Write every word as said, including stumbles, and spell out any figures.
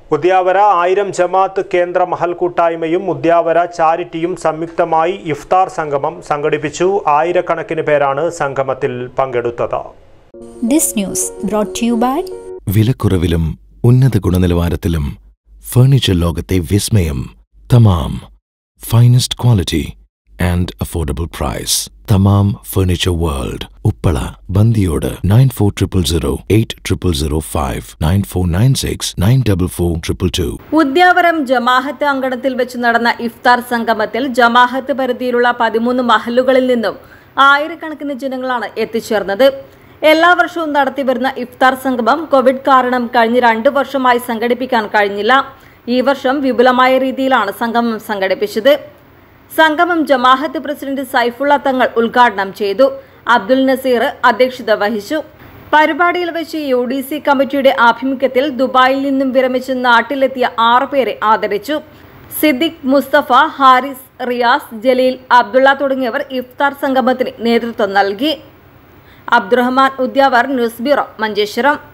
ഉദ്യാവര ആയിരം ജമാഅത്ത് കേന്ദ്ര മഹൽ കൂട്ടായ്മയും ഉദ്യാവര ചാരിറ്റിയും സംയുക്തമായി ഇഫ്താർ സംഗമം സംഘടിപ്പിച്ചു. ആയിരക്കണക്കിന് പേരാണ് സംഗമത്തിൽ പങ്കെടുത്തത്. This news brought to you by വിലക്കുറവിലും ഉന്നത ഗുണനിലവാരത്തിലും ഫർണിച്ചർ ലോകത്തെ വിസ്മയം Thamam. Finest quality and affordable price. Thamam furniture world, Uppala, Bandiyod. Nine four triple zero eight triple zero five nine four nine six nine double four triple two. Udyavaram ജമാഅത്ത് അങ്കണത്തിൽ വെച്ച് നടന്ന ഇഫ്താർ സംഗമത്തിൽ ജമാഅത്ത് പരിധിയിലുള്ള പതിമൂന്ന് മഹല്ലുകളിൽ നിന്നും ആയിരക്കണക്കിന് ജനങ്ങളാണ് എത്തിച്ചേർന്നത്. എല്ലാ വർഷവും നടത്തിവരുന്ന ഇഫ്താർ സംഗമം കോവിഡ് കാരണം കഴിഞ്ഞ രണ്ടു വർഷമായി സംഘടിപ്പിക്കാൻ കഴിഞ്ഞില്ല. ഈ വർഷം വിപുലമായ രീതിയിലാണ് സംഗമം സംഘടിപ്പിച്ചത്. സംഗമം ജമാഅത്ത് പ്രസിഡന്റ് സൈഫുള്ള തങ്ങൾ ഉദ്ഘാടനം ചെയ്തു. അബ്ദുൽ നസീർ അധ്യക്ഷത വഹിച്ചു. പരിപാടിയിൽ വെച്ച് യു ഡി സി കമ്മിറ്റിയുടെ ആഭിമുഖ്യത്തിൽ ദുബായിൽ നിന്നും വിരമിച്ച് നാട്ടിലെത്തിയ ആറ് പേരെ ആദരിച്ചു. സിദ്ദിഖ്, മുസ്തഫ, ഹാരിസ്, റിയാസ്, ജലീൽ, അബ്ദുള്ള തുടങ്ങിയവർ ഇഫ്താർ സംഗമത്തിന് നേതൃത്വം നൽകി. Abdurahman, Udyavar, news bureau, Manjeshwaram.